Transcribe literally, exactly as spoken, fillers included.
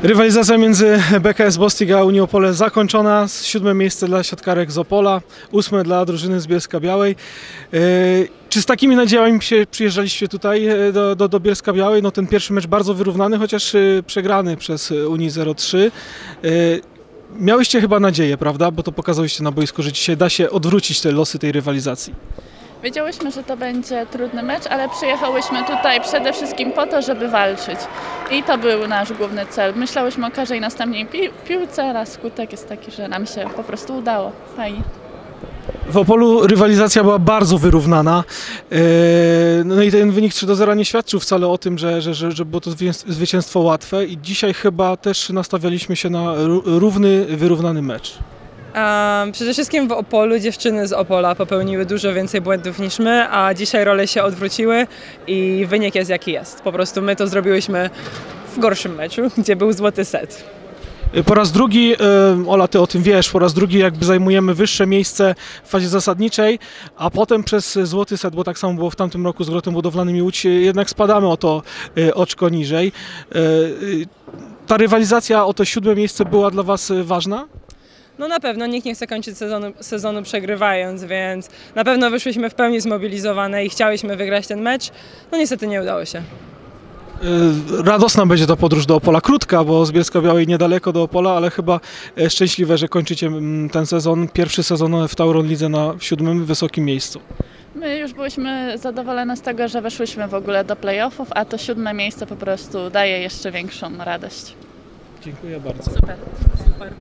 Rywalizacja między B K S Bostik a Unią Opole zakończona. Siódme miejsce dla siatkarek z Opola, ósme dla drużyny z Bielska-Białej. Czy z takimi nadziejami się przyjeżdżaliście tutaj do, do, do Bielska-Białej? No ten pierwszy mecz bardzo wyrównany, chociaż przegrany przez Unii zero trzy. Miałyście chyba nadzieję, prawda? Bo to pokazałyście na boisku, że dzisiaj da się odwrócić te losy tej rywalizacji. Wiedziałyśmy, że to będzie trudny mecz, ale przyjechałyśmy tutaj przede wszystkim po to, żeby walczyć. I to był nasz główny cel. Myślałyśmy o każdej następnej pi piłce, a skutek jest taki, że nam się po prostu udało. Fajnie. W Opolu rywalizacja była bardzo wyrównana. No i ten wynik trzy do zera nie świadczył wcale o tym, że, że, że, że było to zwycięstwo łatwe. I dzisiaj chyba też nastawialiśmy się na równy, wyrównany mecz. Um, przede wszystkim w Opolu dziewczyny z Opola popełniły dużo więcej błędów niż my, a dzisiaj role się odwróciły i wynik jest jaki jest. Po prostu my to zrobiłyśmy w gorszym meczu, gdzie był złoty set. Po raz drugi, Ola, ty o tym wiesz, po raz drugi jakby zajmujemy wyższe miejsce w fazie zasadniczej, a potem przez złoty set, bo tak samo było w tamtym roku z Grotem Budowlanym i Łódź, jednak spadamy o to oczko niżej. Ta rywalizacja o to siódme miejsce była dla was ważna? No na pewno nikt nie chce kończyć sezonu, sezonu przegrywając, więc na pewno wyszłyśmy w pełni zmobilizowane i chciałyśmy wygrać ten mecz. No niestety nie udało się. Radosna będzie ta podróż do Opola, krótka, bo z Bielska-Białej niedaleko do Opola, ale chyba szczęśliwe, że kończycie ten sezon, pierwszy sezon w Tauron Lidze na siódmym wysokim miejscu. My już byliśmy zadowolone z tego, że weszłyśmy w ogóle do playoffów, a to siódme miejsce po prostu daje jeszcze większą radość. Dziękuję bardzo. Super. Super.